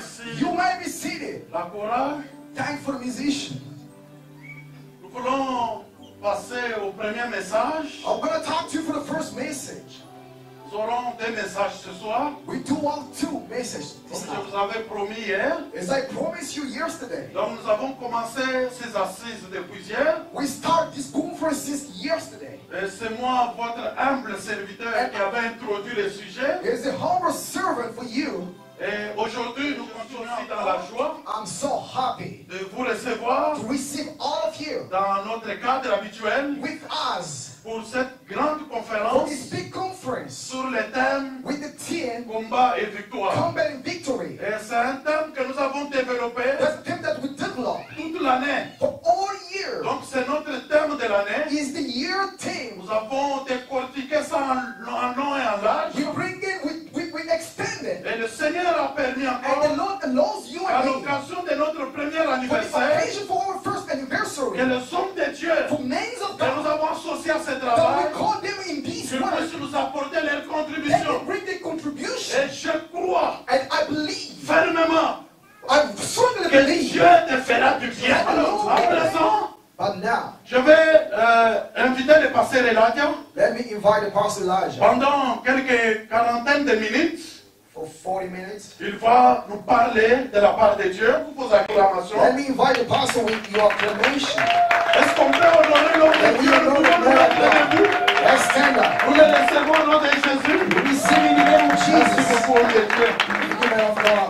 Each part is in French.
assis. You might be seated. La chorale. Thank for the musician. Nous voulons passer au premier message. I'm going to talk to you for the first message. Nous aurons deux messages ce soir. We do want two messages Comme this je time. vous avais promis hier. As I promised you yesterday, Donc nous avons commencé ces assises depuis hier. we start this conference since yesterday. Et c'est moi, votre humble serviteur, qui avait introduit le sujet. It is a humble servant for you. Et aujourd'hui, nous continuons dans la joie I'm so happy de vous recevoir to receive all of you dans notre cadre habituel with us pour cette grande for conférence this big conference sur le thème with the theme combat et victoire. Combat and Victory. Et c'est un thème que nous avons développé That's the theme that we developed toute l'année. for all year. Donc c'est notre thème de l'année. Is the year theme. Nous avons décortiqué ça en long et en large. We bring it, we extend it. Et le Seigneur a permis And the encore, Lord allows you à and me, l'occasion de notre premier for the anniversaire, occasion for our first que anniversary, les hommes de Dieu for names of que nous God, avons associés à ce that travail, we call them in this qu'ils work, puissent nous apporter leur they contribution. can bring their contribution. Et je crois And I believe, fermement I strongly que believe, Dieu te fera du bien. Alors, à présent, but now, je vais inviter le pasteur Elijah let me invite the Pastor Elijah pendant quelques quarantaines de minutes. for 40 minutes. Il va nous parler de la part de Dieu pour vos acclamations. Let me invite the Pastor with your acclamation. Est-ce qu'on peut honorer l'homme de Dieu? Nous pouvons nous mettre debout. Let's stand up. Nous le recevons au nom de Jésus. We receive in the name of Merci Jesus. beaucoup, homme de Dieu. Thank you, man of God.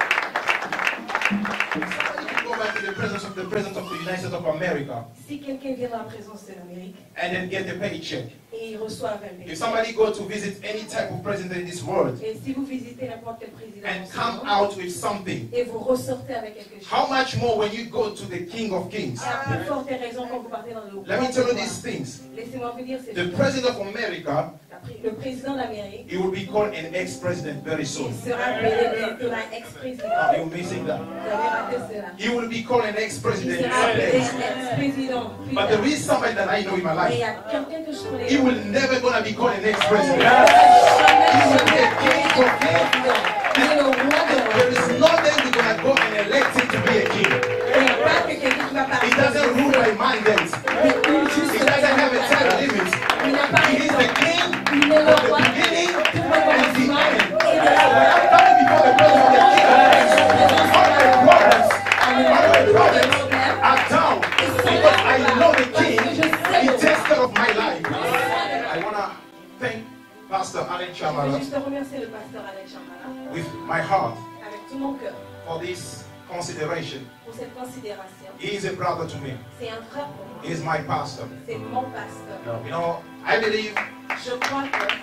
Go back to the presence of the United States of America Si quelqu'un vient dans la présence de l'Amérique and then get the paycheck. et il reçoit un If paycheck, somebody go to visit any type of president in this world et si vous visitez n'importe quel président and dans ce come monde, out with something, et vous ressortez avec quelque chose, how much more when you go to the King of Kings? à plus forte raison quand vous partez dans le Let me tell you these things. Laissez-moi vous dire, c'est The president of America, le président d'Amérique, he will be called an ex-president very soon. il sera appelé bientôt un ex-président. You're missing that. Vous avez raté cela. He will be called an Il ex-president. sera appelé ex-président. But there is somebody that I know in my Mais il y life. a quelqu'un que je connais. He will never gonna be called an ex-president. Jamais, He will be a jamais king of kings. il est le roi de There is no day we're gonna go and elect him to be a king. Il n'y a pas que quelqu'un qui va He parler. doesn't rule by mandate. Mais il juste He doesn't have a time limit. il n'a pas He is the king il est le from the roi beginning du and the commencement end. et de la When I'm coming before the presence of the king, all my problems are down because I know the king. He takes care of my life. I wanna thank Pastor Alain Je veux Chamala juste remercier le pasteur Alain Chamala with my heart avec tout mon cœur for this consideration. pour cette considération. He is a brother to me. C'est un frère pour moi. He is my pastor. C'est mon pasteur. You know, I believe Je crois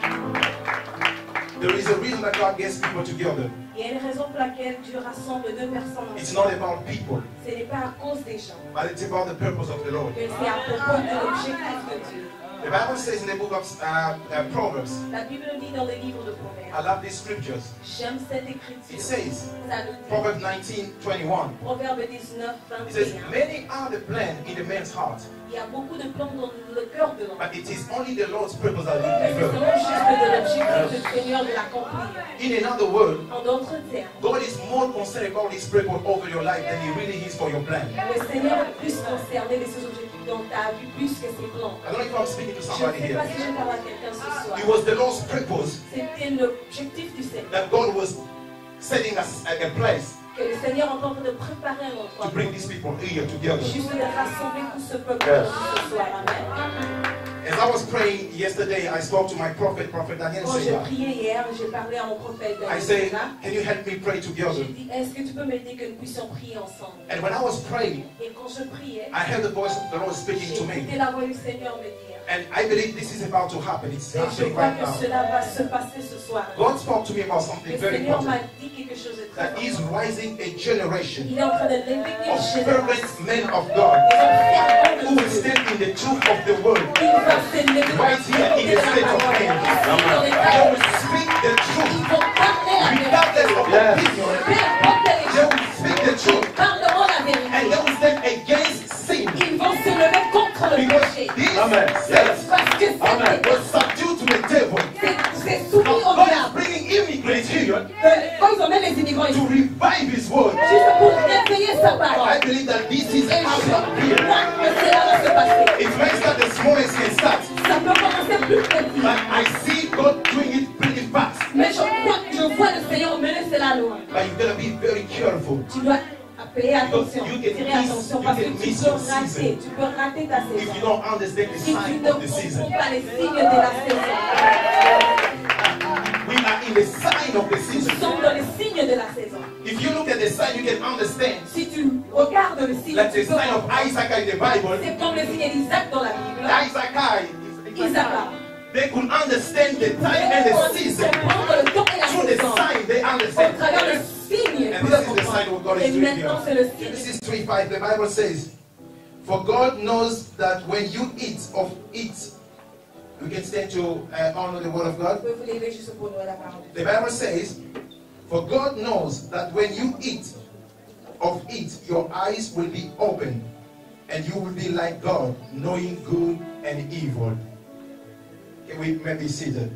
there is a reason that God gets people together. qu'il y a une raison pour laquelle Dieu rassemble deux personnes It's ensemble. not about people, Ce n'est pas à cause des gens, but it's about the purpose of the Lord. mais c'est à propos de l'objectif de Dieu. The Bible says in the book of Proverbs, La Bible dit dans le livre de I Proverbes, love these scriptures. j'aime cette It écriture. says, Ça nous dit, Proverbs 19:21. Proverbe 19, It says, 21. many are the plans in the man's heart, Il y a beaucoup de plans dans le cœur de l'homme. but it is only the Lord's purpose that will Mais c'est prevail. seulement juste de l'objectif du Seigneur de l'accomplir. In another word, En d'autres termes, God is more concerned about His purpose over your life than He really is for your plan. le Seigneur est plus concerné de ses objectifs dans ta vie plus que ses plans. I don't know if I'm speaking to Je ne somebody sais here. pas si je parle à quelqu'un ce soir. It was the Lord's purpose C'était l'objectif du Seigneur. that God was setting us at a place Que le Seigneur est en train de préparer un endroit. to bring these people here together. Juste de rassembler tout ce peuple Yes. ce soir. Amen. As I was praying yesterday, I spoke to my prophet Daniel Quand j'ai Seya. prié hier, j'ai parlé à mon prophète I Daniel said, Seya. can you help me pray J'ai together? dit, est-ce que tu peux m'aider que nous puissions prier ensemble? And when I was praying, Et quand je priais, I heard the voice of the Lord j'ai speaking to me. écouté la voix du Seigneur me dire. And I believe this is about to happen. It's Et je happening crois right que now. cela va se passer ce soir. God spoke to me about Le something very Seigneur m'a important. dit quelque chose de très That is important. rising a generation Il est en train de lever une of génération. fervent men of God who will stand in the truth of the word. Il va se lever Right here in the state of Ici, dans les They paroles. will speak the Ils truth vont parler la regardless vérité. of Yes. opinion. Peu importe les They gens, will speak the truth parleront la and they vérité. will stand against sin. Ils vont se lever contre le Because péché. this Amen. state Parce que Amen. was subdued to the devil. c'est soumis Now au God is diable. bringing immigrants here Quand ils emmènent les immigrants to ici, revive His sa parole. I believe that this is Et je happening here. crois que cela va se passer. It may start the smallest can start, Ça peut commencer plus petit. but I see God doing it pretty fast. Mais je vois le Seigneur mener cela loin. But you gotta be very careful. Tu dois payer attention, You can tirer miss- attention you parce can que tu miss peux your season. rater, tu peux rater ta If you saison. don't understand the Si tu sign ne of the season, comprends pas les signes de la saison, we are in the sign of the nous season. sommes dans les signes de la saison. If you look at the sign, you can understand. Si tu regardes le signe, Like tu the peux sign of comprendre. Isaac in the Bible, C'est comme le signe d'Isaac dans la Bible. Isaac. they could understand the time and the season. Comprendre le temps et la Through the saison. sign, they Au understand. travers le signe, And tu this peux is the sign what God comprendre. Et is doing maintenant, c'est le here. signe. Genesis 3:5, the Bible says, "For God knows that when you eat of it," we can stand to honor the word of God. Je peux vous lever juste pour nous la parole. The Bible says, "For God knows that when you eat of it, your eyes will be open, and you will be like God, knowing good and evil." Can we maybe see that?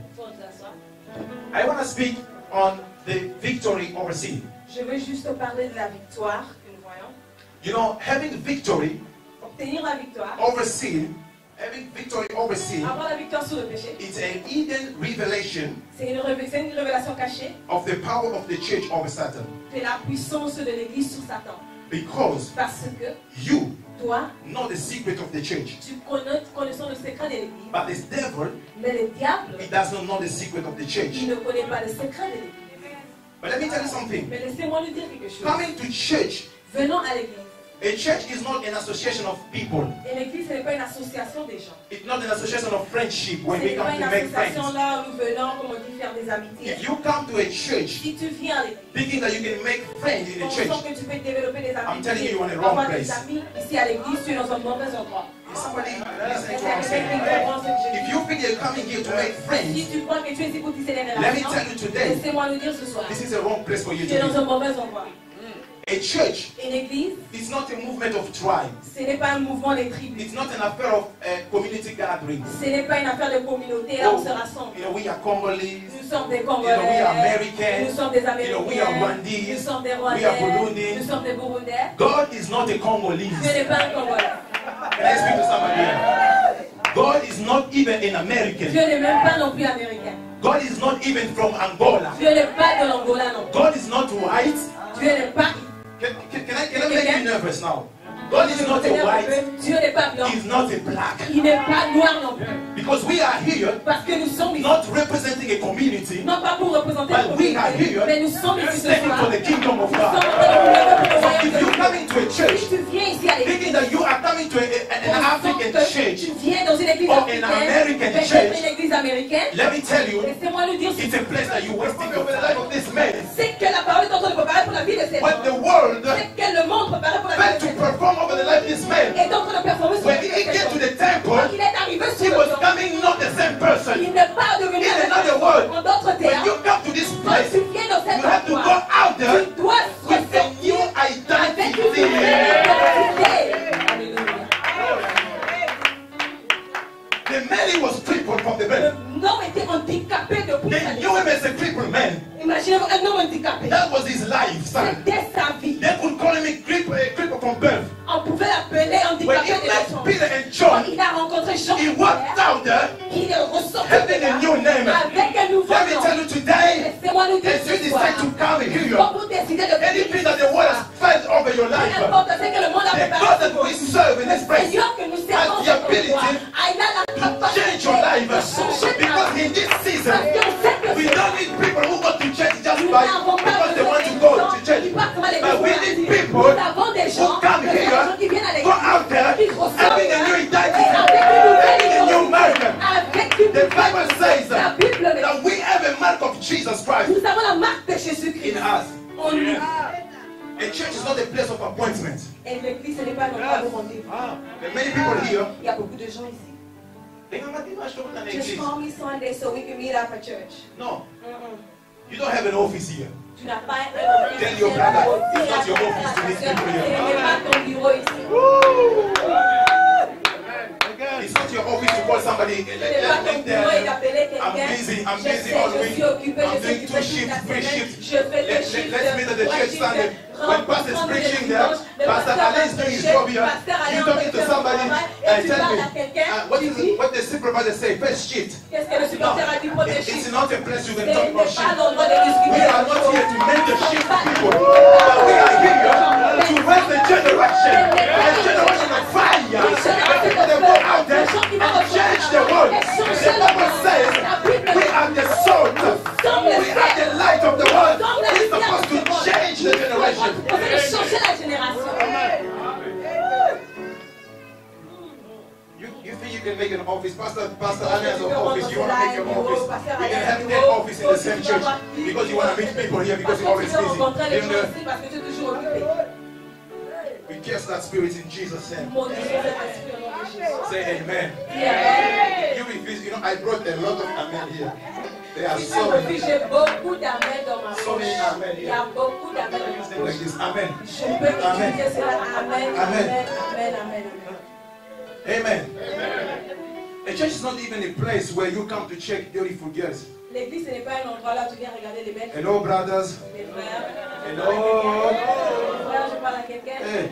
I want to speak on the victory over sin. Je veux juste parler de la victoire que nous voyons. You know, having victory Obtenir la victoire, over sin, having victory over sin, avoir la victoire sur le péché, it's an hidden revelation c'est une révélation cachée of the power of the church over Satan. de la puissance de l'Église sur Satan. Because Parce que you toi, know the secret of the church, tu connais le secret de l'Église, but this devil, mais le diable, he does not know the secret of the church. il ne connaît pas le secret de l'Église. But let me tell you something. Mais laissez-moi lui dire quelque chose. Coming to church, Venons à l'Église. a church is not an association of people. Et l'Église, ce n'est pas une association des gens. It's not an association of friendship Ce where we n'est pas come une to make friends. association là où nous venons, comme on dit, faire des amitiés. If you come to a church Si tu viens à l'Église, thinking that you can make friends in a pensant church, que tu peux développer des I'm telling you, amitiés, you're in the wrong avoir des place. amis ici à l'Église, tu es dans un mauvais endroit. is somebody listening to what I'm Quelqu'un saying? qui comprend ce que je If dis. you think you're coming here to make Si friends, tu crois que tu es ici pour tisser des let me relations, tell you today, laissez-moi le dire ce soir. this is a wrong place for you Tu es dans to un mauvais endroit. be. A church Une église, is not a movement of tribe. ce n'est pas un mouvement des tribus. It's not an affair of community gatherings. Ce n'est pas une affaire de communauté, là on se rassemble. You know, we are Congolese. Nous sommes des You know, we Congolais, are Americans. nous sommes des You know, we are Américains, Rwandese. nous sommes des We are Rwandais, Burundis. nous sommes des Burundais. God is not a Congolese. Dieu n'est pas un Congolais. Can I speak to somebody here? God is not even an American. Dieu n'est même pas non plus américain. God is not even from Angola. Dieu n'est pas de l'Angola non plus. God is not white. Dieu n'est pas. Can I make you nervous now? God is not a white. Dieu n'est pas blanc. He's not a black. Il n'est pas noir non plus. Because we are here Parce que nous sommes ici. not representing a community, Non pas pour représenter but le we are communauté, here mais nous sommes ici ce standing soir. for the kingdom of Nous sommes God. en train de nous lever pour le So royaume if de you Dieu. come into a church Si tu viens ici à l'église, thinking that you are coming to an African church, tu viens dans une église or an africaine, American peut-être church, une église américaine, let me tell you, laissez-moi lui dire, it's a place that you're wasting your life of this man. c'est que la parole est en train de préparer pour la vie de ces When gens. the world C'est que le monde prépare pour la meant vie to de ces gens. perform over the life of this man, Est en train de performer sur when la vie he de ces get to gens. the temple, Quand il est arrivé he sur le was temple, coming not the same person. il n'est pas devenu In la même another personne. word, En d'autres when termes, you come to this quand place, tu viens dans cet you have to go endroit, out there tu dois with a ressortir new avec une identity. nouvelle identité. Alléluia. The man, he was crippled from the birth. L'homme était handicapé depuis They sa knew him naissance. as a crippled man. Imaginez-vous un homme handicapé. That was his life, son. C'était sa vie. They could call him a cripple from birth. On pouvait l'appeler When handicapé he de met naissance. Peter and Quand John, il a rencontré Jean, he walked out there il est ressorti having a new name. avec un nouveau Let me nom. tell you today, Laissez-moi nous dire as you ce soir, decide to come here, quand vous décidez de anything that the world has fed over your life, peu importe ce que le monde a the préparé God that pour we vous, serve in le this place Seigneur que nous has servons the cet endroit, ability il a la to capacité change your life. de changer ta Because vie. in this season, Parce qu'on sait que we don't need people who go to church just nous by n'avons pas because they besoin want to des go gens to church. qui partent comme à l'église But we pour need ainsi. people Nous avons des who gens, come des here, gens qui viennent à go l'église, out there, qui ressortent having a new et identity, avec une nouvelle having a new identité, mark. avec une The nouvelle Bible says La Bible le dit. that we have a mark of Jesus Christ Nous avons la marque de in Jésus-Christ us. en nous. A church is not a place of appointment. Et l'église, ce n'est pas un endroit de rendez-vous. There are many people here. Il y a beaucoup de gens ici. They don't have to Just call me Sunday so we can meet up at church. No, you don't have an office here. Tu n'as pas un Tell your brother, it's not your office to meet people here. Ce n'est pas ton bureau ici. It's not your office to call somebody. Ce n'est pas ton bureau et d'appeler I'm quelqu'un. busy Je all sais, week. je suis occupé, I'm je suis doing occupé 2 toute la shifts, 3 semaine. shifts. Je fais 2 Let's shifts. meet at the 3 church shifts. Sunday. When pastor's preaching there, Pastor Ali is doing his job here. He's talking to somebody and tell me, what the supervisor say, first shift. Qu'est-ce que le supporter a dit pour des It's chiffres? not a place you can Ce talk n'est about pas shift. l'endroit de We discuter. are not here to make the shift people. But we are here to raise the generation. A generation of fire. They go out there and change the world. The Bible says we are the salt. We are the light of the world. We're supposed to change the generation. Vous allez changer la génération. You think you can make an office? Pastor Ali has an office. You want to make an office? We can have 10 offices in the same church because you want to meet people here because you're always busy. rencontrer les You gens know, ici parce que tu es toujours occupé. we cast that spirit in Jesus' name. Maudissons cet esprit au nom de Jésus. Say amen. Amen. You refuse. You know, I brought a lot of amen here. There are Si tu so many. refuses, j'ai beaucoup d'amen dans ma So bouche. many amen Il y here. a beaucoup d'amen dans ma Say like bouche. this. Amen. Je peux utiliser cela. Amen, amen, amen, amen, Amen. A church is not even a place where you come to check beautiful girls. L'église, ce n'est pas un endroit là où tu viens regarder les belles. Hello, brothers. Les frères. Hello. Les frères, je parle à quelqu'un. Hey.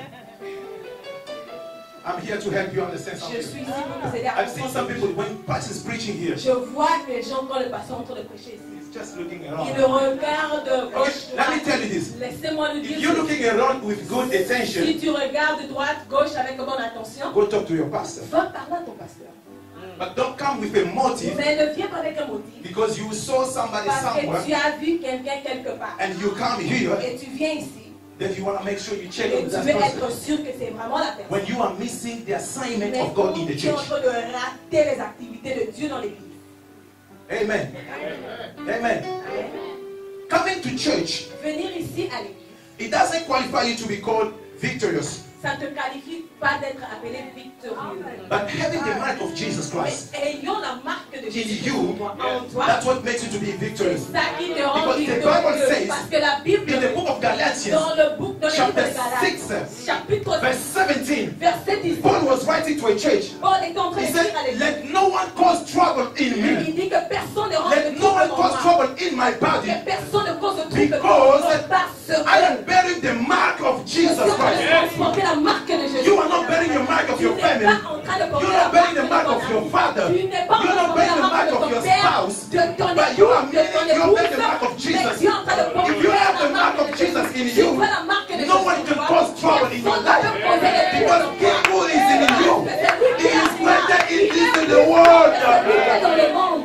I'm here to help you understand Je something. suis ici pour vous aider à I've seen some comprendre. people, when pastor is preaching here, Je vois que les gens, quand le pasteur est en train de prêcher ici, he's just looking ils around. le regardent gauche, Let me droite. tell you this. Laissez-moi le If dire. you're looking around with good Si attention, tu regardes droite, gauche avec bonne attention, go talk to your pastor. va parler à ton pasteur. But don't come with a motive Mais ne viens pas avec un motif. because you saw somebody Parce que tu somewhere as vu quelqu'un quelque part. and you come here, Et tu viens ici. then you want to make sure you check Et on tu that veux être person. sûr que c'est vraiment la personne. When you are missing the assignment Mais of quand God in the tu es en church. train de rater les activités de Dieu dans l'église. Amen. Amen. Coming to church, Venir ici à l'église, it doesn't qualify you to be called victorious. ça ne te qualifie pas d'être appelé victorieux. But having the mark of Jesus Christ, Mais ayons la marque de Jésus you, en toi. that's what makes you to be C'est victorious. ça qui te rend Because the Bible victorieux. says Parce que la Bible, In the book of Galatians, dans le livre de chapter Galates, 6, chapitre verse 17, verset 10, Paul was writing to a church. Paul est en train He de dire said, à l'église, let no one cause trouble in me. il dit que personne ne rentre Let de no one trouble en cause moi. trouble in my body. Que personne ne cause de trouble Because parce I am que bearing the mark of je suis Jesus en train de Christ. transporter la marque de Jésus. You are not bearing the mark of Tu your n'es family. pas en train de porter You're la not bearing the de mark ton of your ami. father. Tu n'es pas en You're train de not porter bearing la the mark marque de of ton your père, spouse. de ton But you are époux, de ton meaning you épouse. bear the mark of Mais Jesus. tu es en train de porter If you have the la mark of de Jesus in Si you, tu as la marque de no Jésus one en can toi, cause trouble in your personne ne life. peut causer des Because troubles he en toi. who is in you, Parce que celui he qui is est greater là, in this than il the world. est dans le monde.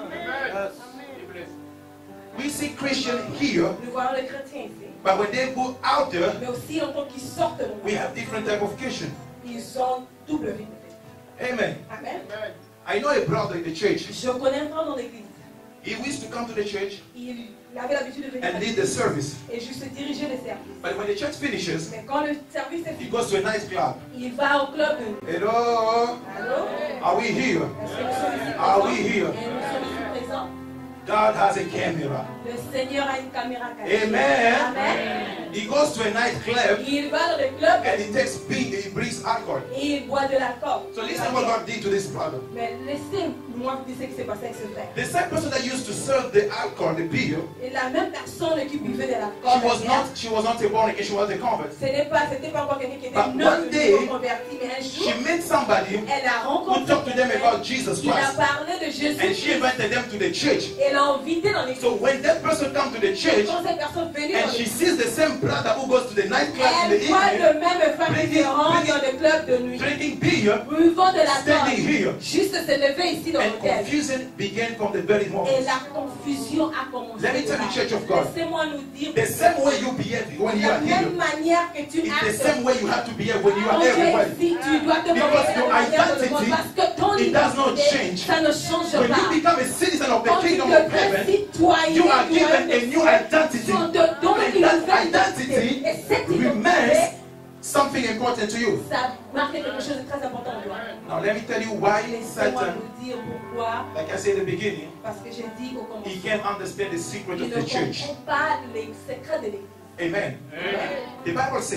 We see Christians here, Nous voyons les chrétiens ici. but when they go out there, Mais aussi en tant qu'ils sortent de monde, we have different type of Christian. ils ont double vie. Amen. Amen. I know a brother in the church. Je connais un frère dans l'église. He used to come to the church Il avait l'habitude de venir à and lead l'église the service. et juste diriger les services. But when the church finishes, Mais quand le service est he fini, goes to a nice club. il va au club de nuit. Hello, Allô? are we here? Est-ce que nous sommes ici Are présents? we here? Et nous sommes ici présents. God has a camera. Le Seigneur a une caméra cachée. Amen. Amen. He goes to a nightclub Il va dans le club and he takes beer, he brings alcohol. et il boit de l'alcool. So listen what God did to this brother. Mais laissez-moi vous dire ce qui s'est passé avec ce frère. The same person that used to serve the alcohol, the beer, Et la même personne qui buvait de l'alcool, she was not a born again, she was a convert. c'était pas encore quelqu'un qui était But neuf, one day, converti, mais un jour, She met somebody elle a who rencontré talked to them quelqu'un about Jesus qui a Christ. parlé de Jésus. And she invited them to the church. Et l'a invité dans l'église. So when that person comes to the church Quand cette personne venue dans and she l'église, sees the same brother who goes to the nightclub in the elle voit evening, le même frère qui rentre dans le club de nuit, drinking beer, buvant de standing l'alcool, here, juste se lever ici dans and l'hôtel. confusion began from the very Et moment. la confusion a commencé. Let me tell you, Church of God, Laissez-moi nous dire, the same way you behave when de you la are here, même manière que tu it's the actes same way you have to behave when you quand are tu es everywhere. ici, tu dois te Because comporter de your la manière dont le monde, identity, parce que ton it does not identité, change. ça ne change When pas. you become a citizen of the Quand tu kingdom of deviens heaven, citoyen you are du given royaume a de new Dieu, identity. on te donne And une that nouvelle identity identité. Et cette remains identité, something important to you. ça marque quelque chose de très important en toi. Now let me tell you why Laissez-moi Satan, vous dire pourquoi, like I said at the beginning, parce que j'ai dit au he commencement, can't understand the secret il of ne the church. comprend pas les secrets de l'église. Amen. The Bible says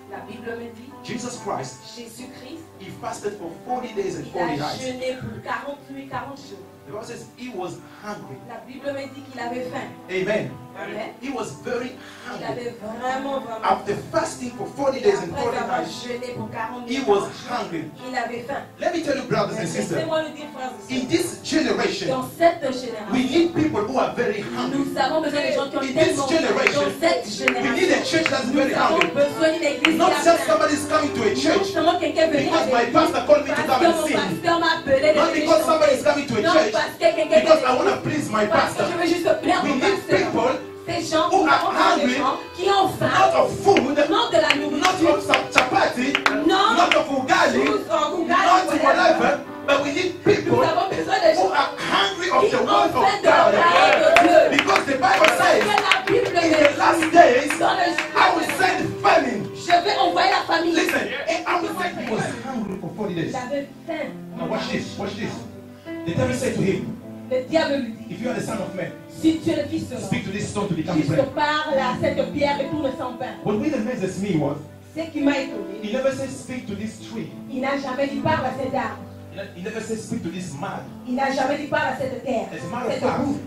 La Bible me dit, Jesus Christ, Jésus-Christ, he fasted for 40 days and il 40 a nights. jeûné pour 40 nuits, 40 jours. The Bible says he was hungry. La Bible me dit qu'il avait faim. Amen. Amen. He was very Il hungry. avait vraiment faim. After fasting for 40 Et days and après 40 avoir nights, jeûné pour 40 he nuits, was 40 jours, hungry. il avait faim. Let me tell you, brothers and sisters, Laissez-moi le dire, frères et in sœurs. this generation, Dans cette we génération, need people who are very hungry. nous avons besoin de gens qui ont In tellement this faim. generation, Dans cette we need a génération, church that's nous very avons hungry. besoin d'une église Not qui a just faim. somebody's coming to a Non church seulement quelqu'un veut venir because à my l'église, pastor called me to parce come que and mon sing. pasteur m'a appelé de Not venir because somebody is chanter. coming to a Non, church parce que quelqu'un because I vient want de to please my parce que pastor. je veux juste plaire We mon need pasteur. people Ces gens who nous are avons besoin de hungry, gens qui ont not faim, of food, non de la not nourriture, of some chapati, non not of ugali, not whatever, but we need people Nous avons besoin de who gens are hungry of qui the ont word faim of de la parole God. de Dieu. Because the Bible Parce que says, la Bible in the me last dit, days, dans le I will send famine. je vais envoyer la famille. Listen, I will say he was hungry for 40 days. Il avait faim. Now watch this, watch this. The devil said to him, Le diable lui dit, if you are the son of man, si tu es le fils de l'homme, speak to this stone to become juste bread. parle à cette pierre et tourne sans pain. What really amazes me was, Ce qui m'a étonné, he never said speak to this tree. il n'a jamais dit parle à cet arbre. He never said speak to this mud. Il n'a jamais dit parle à cette terre. As a matter of Cette fact, boue.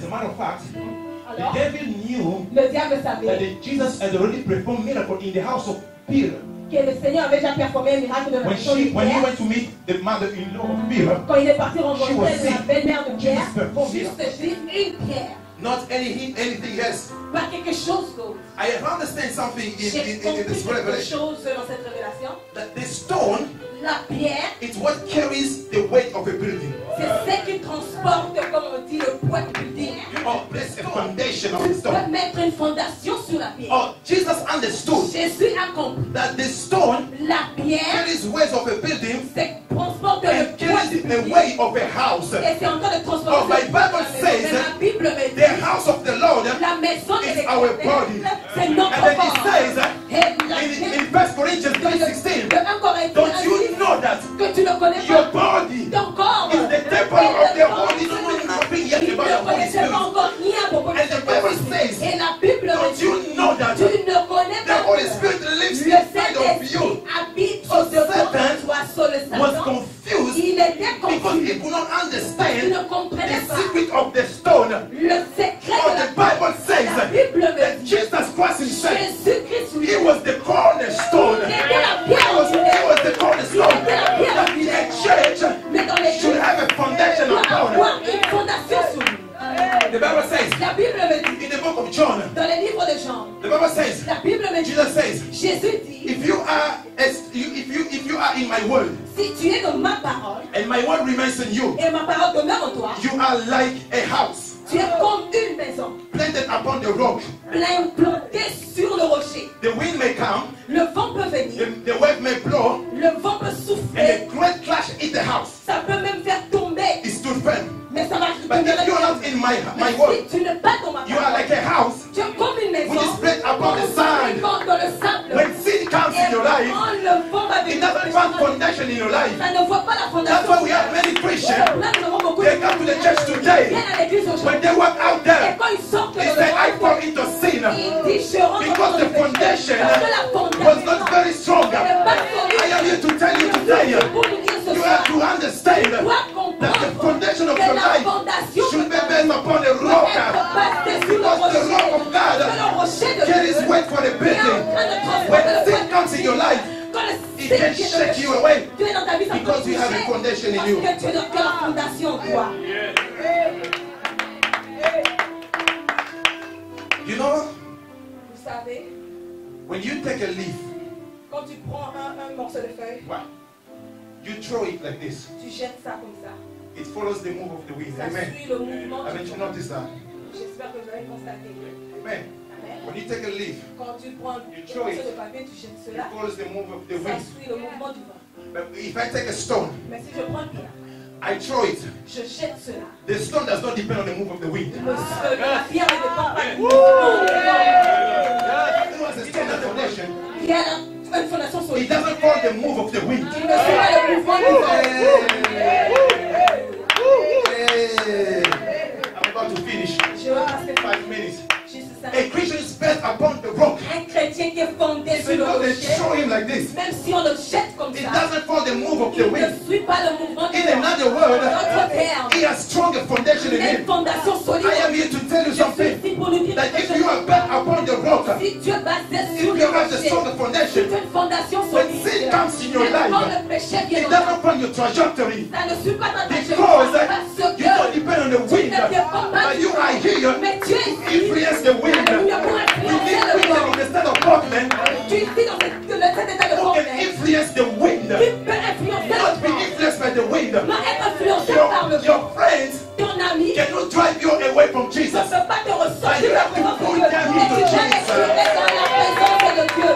Alors, the devil knew le diable that savait Jesus had already performed miracle in the house of Peter. que le Seigneur avait déjà performé un miracle de la maison de When he Pierre. went to meet the mother-in-law of Peter, Quand il est parti She was rencontrer sick. la belle-mère de Pierre, Jesus performed juste une pierre, not anything else. pas quelque chose d'autre. I have understand something J'ai in compris this quelque revelation. chose dans cette révélation. That the stone La pierre, is what carries the weight of a building. c'est ce qui transporte, comme on dit, le poids du building. Or place a foundation of the Tu stone. peux mettre une fondation sur la pierre. Or Jesus understood Jésus a compris. that the stone La pierre, carries weight of a building c'est transporte le and poids du carries the building. weight of a house. Et c'est en train de Oh, transporter my le poids de Bible la maison. says Mais la Bible me the dit, house of the Lord la maison de is our body. l'Éternel, c'est notre And then he corps. says Et la in 1 Corinthians 3:16, de 1 Corinthiens don't you dit know that que tu ne connais your pas body ton corps is the temple of the Holy Spirit? Nothing yet il ne about the Holy connaissait pas Spirit. encore ni à propos de And the Bible Saint-Esprit. says, Et la Bible me don't dit, you know that tu ne connais the pas Holy que Spirit lives le inside of Saint-Esprit you? habite So au-dedans Satan de toi, sur le Was Satan. confused Il était because confus he could not parce qu'il understand ne comprenait the pas secret of the stone. le secret Or de the la Bible says La Bible me that dit, Jesus Christ himself, Jésus-Christ lui he was the cornerstone. Il était la pierre He was the angulaire. cornerstone. Il était la pierre That angulaire. the church Mais dans les should have a foundation doit upon. avoir une fondation sur lui. The Bible says La Bible me dit, in the book of John, dans les livres de Jean, the Bible says, la Bible me dit, Jesus says, Jésus dit, if you are in my word si tu es dans ma parole and my word remains in you, et ma parole demeure en toi, you are like a house tu es comme une maison planted upon the rock. plantée sur le rocher. The wind may come, Le vent peut venir, the wave may blow, le vent peut and souffler, a great clash hit the house. ça peut même faire tomber, It stood firm. mais ça va But if you are not in my Mais word, si tu n'es pas dans ma you are like parole, a house tu es comme une maison which is built upon the sand. dans le sable. When sin comes in Et your life, quand le vent va it venir, doesn't find foundation in your life. ça ne voit pas la fondation. That's why we have many Christians. Là, nous avons beaucoup They come to the church today. viennent à l'église When aujourd'hui. they walk out Et there, quand ils sortent de they say, I l'Europe, fall into sin. ils disent, je rentre Because dans the le péché. foundation Parce que la fondation was not very strong. n'est pas I am here solide. to tell you today, Pour nous dire ce you soir, have to understand tu dois that the comprendre foundation of que your la life fondation should be based upon a doit rock. être bâtie sur le Because the rocher. rock of God Que le rocher de carries Dieu weight for the est en building. train de transporter When le sin poids comes du in your building. life, Quand le it sin can vient shake de you away. tu es dans ta vie, ça peut Because you have a toucher. foundation in Parce you. que tu es dans la fondation en toi. You know, Vous savez, when you take a leaf, quand tu prends un morceau de feuille, wow, you throw it like this. tu jettes ça comme ça. It follows the move of the wind. Ça Amen. suit le mouvement Haven't du you vent. noticed that? J'espère que vous avez constaté. Amen. Amen. When you take a leaf, Quand tu prends un You morceau throw it. de papier, tu jettes it cela. follows the move of the Ça wind. suit le mouvement du vent. But if I take a stone, Mais si je prends une pierre, I throw it. je jette cela. The stone does not depend on the move of the wind. La pierre ne dépend pas du mouvement du vent. It was a stone at foundation. Il y a une fondation It solide. doesn't follow the move of the wind. Il ne suit pas le mouvement du vent. Hey. I'm about to finish. Je vais passer 5 minutes. juste ça. A Christian is built upon the rock. Un chrétien qui qui est fondé sur Even le though they rocher, throw him like this, même si on le jette comme it ça, doesn't follow the move of il the ne wind. suit pas le mouvement du In vent. another word, D'autres termes, he has stronger foundation in il a une him. fondation solide. I am here to tell you Je suis something. ici pour nous dire That quelque if chose. you are built upon the rock, Si tu es basé if sur you le have the rocher, stronger si foundation, tu as une fondation when solide, sin comes in your et quand life, le péché vient it dans ta doesn't find your trajectory. ça ne suit pas ta Because trajectoire you parce que don't depend on the tu wind, ne dépends pas but du you are vent. here Mais tu es to ici. influence the wind. Alléluia, pour We influencer need le wind vent. instead of Portland Tu es ici dans cet état de who vent. can influence the wind, Tu peux influencer le not be vent. influenced by the wind. Non, être influencé par le vent. Your friends Ton ami cannot drive you away from ne Jesus. peut pas te ressortir But you de la have to présence de put Dieu. them Mais into tu dois Jesus. les tirer dans la présence de Dieu.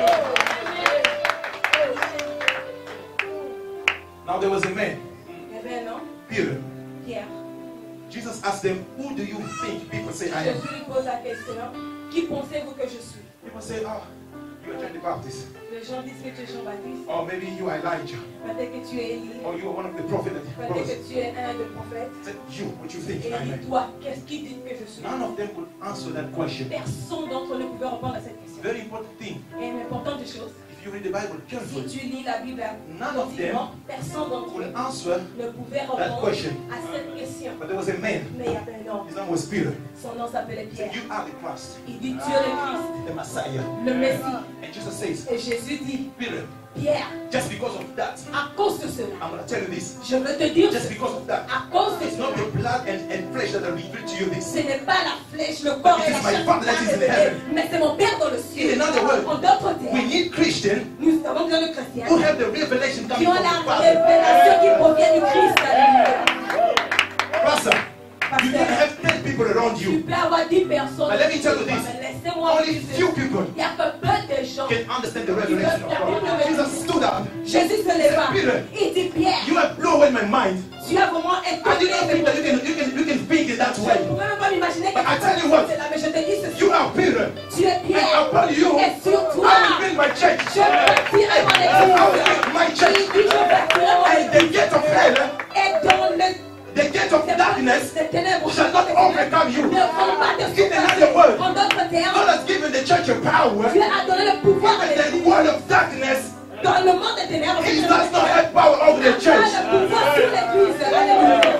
Now there was a man, Eh bien non, Peter. Pierre. Jesus asked them, who do you think people say I am? Jésus lui pose la question, qui pensez-vous que je suis? People say, oh, you are John the Baptist. Les gens disent que tu es Jean-Baptiste, Or maybe you are Elijah. peut-être que tu es Élie, Or you are one of the prophets that peut-être rose. que tu es un des prophètes. Said, you, what you think Et I am? dis-toi, qu'est-ce qu'ils disent que je suis? None of them could answer that question. Personne d'entre eux ne pouvait répondre à cette question. Very important thing. Et une importante chose, If you read the Bible si carefully, tu lis la Bible none of them attentivement, personne d'entre eux could answer. ne pouvait that répondre question. à cette question. But there was a man. Mais il y avait un homme, His name was Peter. son nom s'appelait He said, Pierre. you are the Christ, Il dit, tu es le Christ, the Messiah. le Messie. And Jesus says, Et Jésus dit, Peter, Pierre, just because of that, à cause de cela, I'm going to tell you this. je veux te dire, Just because of that, à cause de it's cela, not the blood and flesh that will reveal to you this. ce n'est pas la flèche, le corps et la chair qui m'a révélé, mais c'est mon Père dans le ciel. In another word, En d'autres We termes, need Christians nous avons besoin de chrétiens who have the revelation qui coming ont from la the Father. révélation qui provient du Christ. Alléluia. Pastor, you can Pasteur, have 10 people around tu you. peux avoir 10 personnes. But let me tell you this. Mais laissez-moi Only vous few dire, people il n'y a que peu de gens. can understand the revelation of God. Jesus stood up. Jésus se leva. Peter, Il dit, Pierre, you have blown away my mind. tu as vraiment I étonné. did not think that you can think in that Je ne way. pouvais même pas m'imaginer que But I tell you what, c'est là, mais je te dis ceci. You are Peter. Tu es And Pierre. upon you, Et sur toi, I will build my church. je bâtirai mon I will église. build my Il church. dit, je bâtirai mon And the église. gate of hell, Et dans le the gate of darkness, des ténèbres, shall not overcome you. ne vont pas te In another word, surpasser. En d'autres God termes, has given the church a power. Dieu a donné le pouvoir à Even the l'église. word of darkness, Dans le monde des ténèbres, he il does not have power over the pas church. le pouvoir sur l'église. Alléluia.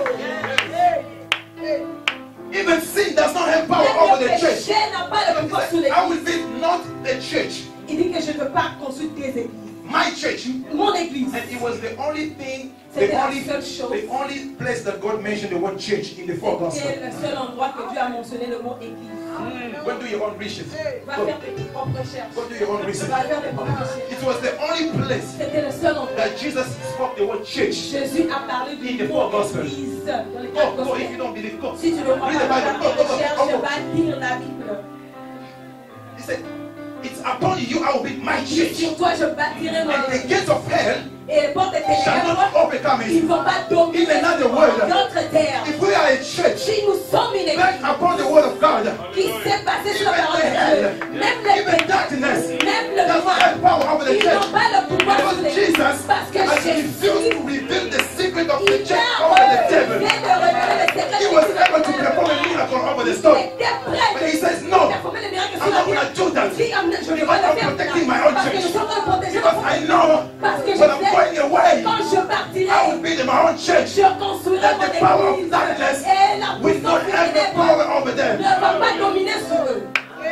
Even sin does not have power Même over le the church. péché n'a pas le He pouvoir sur said, I l'église. will build not the church, Il dit que je ne veux pas construire des églises. my church. Mon église. And it was the only thing, C'était the la only, seule chose. the only place that God mentioned the word church in the four C'est gospels. le seul endroit que Dieu a mentionné le mot église. Go do your own research. Va Go, faire tes propres recherches. go do your own research. Va faire tes propres recherches. It was the only place C'était le seul endroit. that Jesus spoke the word church. Jésus a parlé In du the mot four Gospels. église dans les Go, quatre go, if you gospels. don't believe, go. Si tu ne crois Read the pas, Bible. va Go, faire go, tes go, recherches, go, go. va lire la Bible. He said, it's upon you I will build my church. Sur toi, je bâtirai mon And the église. gates of hell Et les portes des shall ténèbres, not overcome ils ne it. vont pas dominer In another word, d'autres terres. if we are a church Si nous sommes une back église upon the word of God, qui s'est basée sur la even parole the de hell, Dieu, même les even péchés, darkness, même le does not noir, have power over the ils church. n'ont pas le pouvoir sur Because l'église. Jesus Parce que has refused Jésus, to reveal the secret of the il church a over the devil. refusé de révéler le secret He de was l'église. able to perform a miracle over the Il stone. était prêt But he de says, no, performer les miracles I'm sur la not going terre. to do that. Il dit, je ne vais Because pas le I'm faire. protecting my own Parce que church. nous sommes en train de protéger Because notre I know Parce que je when I'm sais, going away, quand je I will partirai, be in my own church. je construirai That mon the power of église. darkness Et la will puissance not des have the ténèbres power over ne them. va pas dominer sur eux.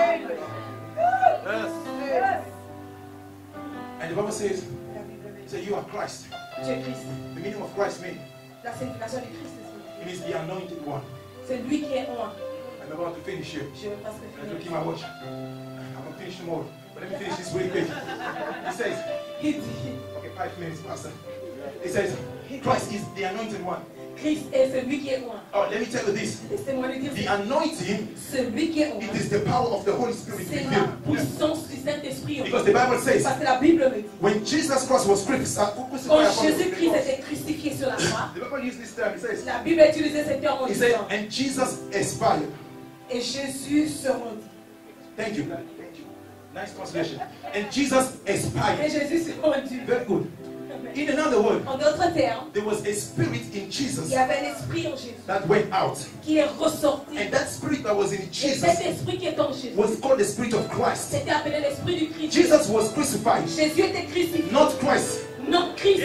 And the Bible says, say you are Christ. Tu es Christ. The meaning of Christ means La signification du Christ, c'est it means the anointed one. c'est lui qui est un. I'm about to finish here. Je vais presque I'm looking finir. at my watch. I'm going to finish tomorrow. But let me finish this really quick. He says, Il dit, okay, 5 minutes, Pastor. He says, Christ is the anointed one. Christ est celui qui est un. Oh, let me tell you this. Laissez-moi lui dire, The anointing, celui qui est it un. is the power of the Holy Spirit C'est la revealed. puissance du Saint-Esprit. Because the Bible says, Parce que la Bible me dit, when Jesus Christ was crucified, quand Jésus-Christ était crucifié sur la croix, the Bible used this term. It says, la Bible a utilisé ce terme en he said, disant, and Jesus expired. et Jésus se rendit. Thank you. Thank you. Nice translation. And Jesus Et expired. Jésus se rendit. Very good. In another word, En d'autres termes, there was a spirit in il Jesus y avait un esprit en Jésus that went out. qui est ressorti. And that spirit that was in Et Jesus cet esprit qui est en Jésus, was called the spirit of Christ. c'était appelé l'esprit du Christ. Jesus was crucified, Jésus était crucifié, not Christ. non Christ.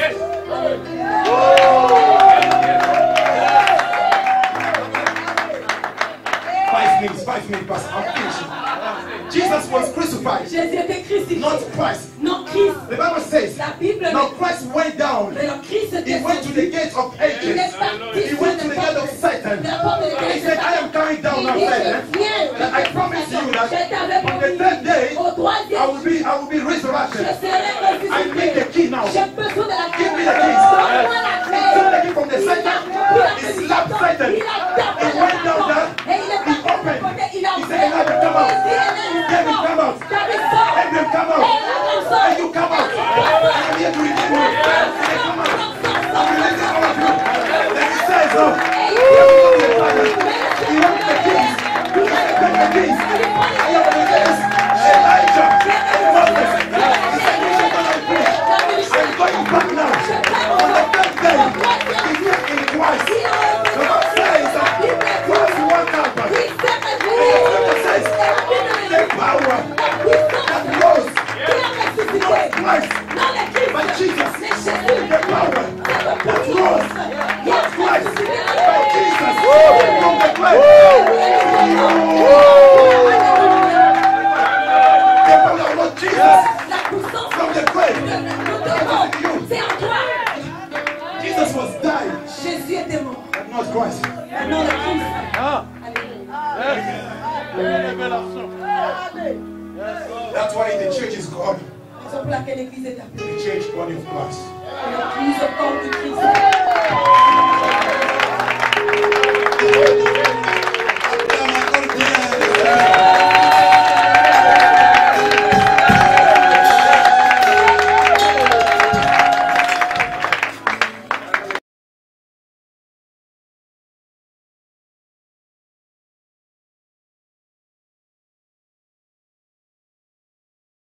5 minutes, Pastor. I'm finishing. Jesus was crucified, Jésus était crucifié, not Christ. non Christ. The Bible says, La Bible now dit, Christ went down. mais le Christ He était went to the gate of il Hades. est parti He went to the gate of Satan. de la porte de He said, I am coming down now, Satan. That I promise you that on the third day, au troisième I will be je resurrected. serai I need the key now. J'ai besoin de la clé. Give me the keys. Donne-moi la clé. Took the key from the Satan. He slapped Satan. Il a tapé He went down there. et il est He parti de opened. côté. Il a He ouvert. said, Elijah, come out. David, come out. David sort. Abraham, come out. And you come out. I am here to redeem you. Say, come out. I'm releasing all of you. Then he says, no. He wanted the keys. Take the keys. I have released Elijah and Moses. He said, you should not preach. I'm going back now. On the third day, he took in Christ. The Bible says that Christ walked out. The Bible says the power that rose, not Christ, but Jesus. The power that rose, not Christ, but Jesus. From the grave. The power of Lord Jesus from the grave. C'est en toi. Jesus was died, Jésus était mort. but not Christ. Non, le Christ. That's why the church is called Raison pour laquelle l'église est appelée the church body of Christ. l'église au corps du Christ.